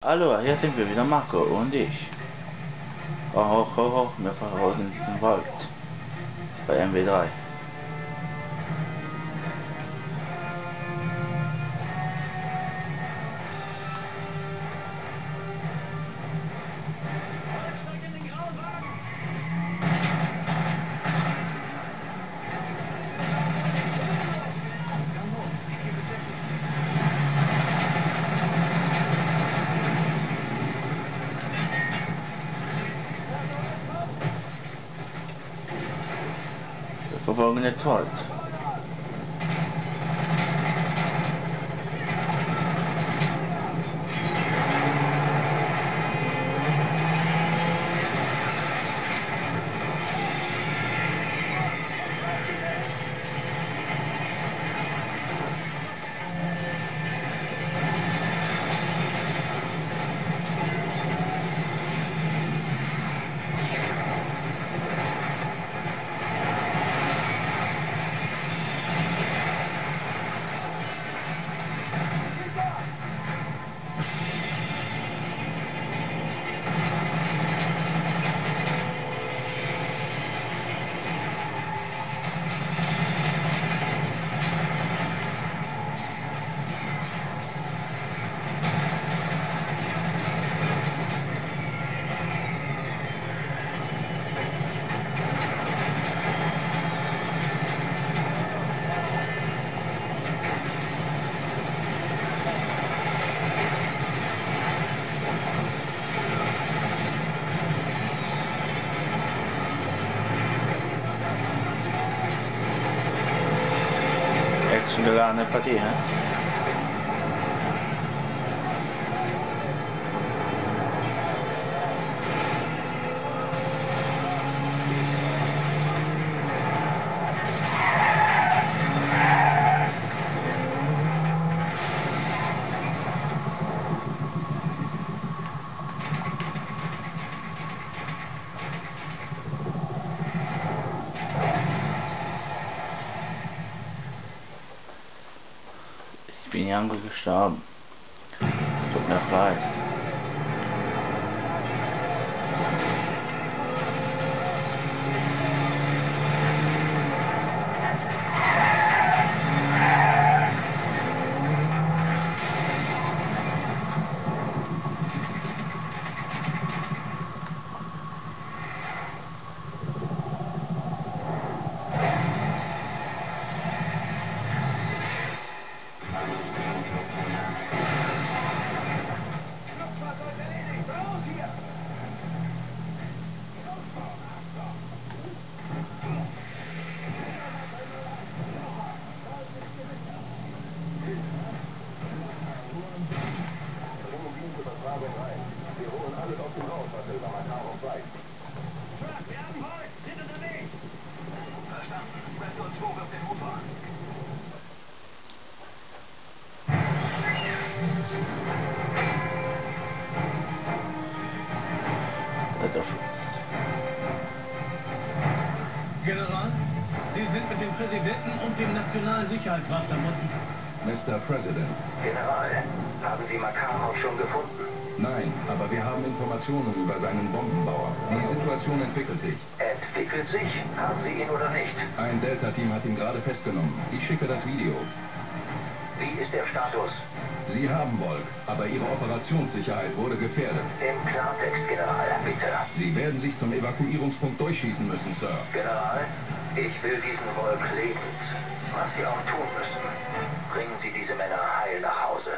Hallo, hier sind wir wieder, Marco und ich. Oh, hoch, hoch, hoch, wir verfolgen diesen Wald. Das ist bei MW3. Wir verfolgen jetzt Wald. Actiongeladene Partie, hä? Ich bin Jango gestorben. Es tut mir leid. Wir holen alles aus dem Haus, was wir über Makarov weiß. Truck, wir haben Holz, sind unterwegs. Verstanden. Raptor 2 wirft den Motor an. General, Sie sind mit dem Präsidenten und dem Nationalen Sicherheitsrat verbunden. Mr. President. General, haben Sie Makarov schon gefunden? Nein, aber wir haben Informationen über seinen Bombenbauer. Die Situation entwickelt sich. Entwickelt sich? Haben Sie ihn oder nicht? Ein Delta-Team hat ihn gerade festgenommen. Ich schicke das Video. Wie ist der Status? Sie haben Volk, aber Ihre Operationssicherheit wurde gefährdet. Im Klartext, General, bitte. Sie werden sich zum Evakuierungspunkt durchschießen müssen, Sir. General, ich will diesen Volk lebend. Was Sie auch tun müssen, bringen Sie diese Männer heil nach Hause.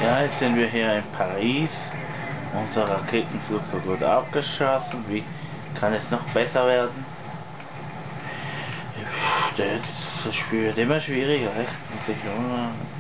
Ja, jetzt sind wir hier in Paris. Unser Raketenflugzeug wurde abgeschossen. Wie kann es noch besser werden? Das Spiel wird immer schwieriger, echt. Muss ich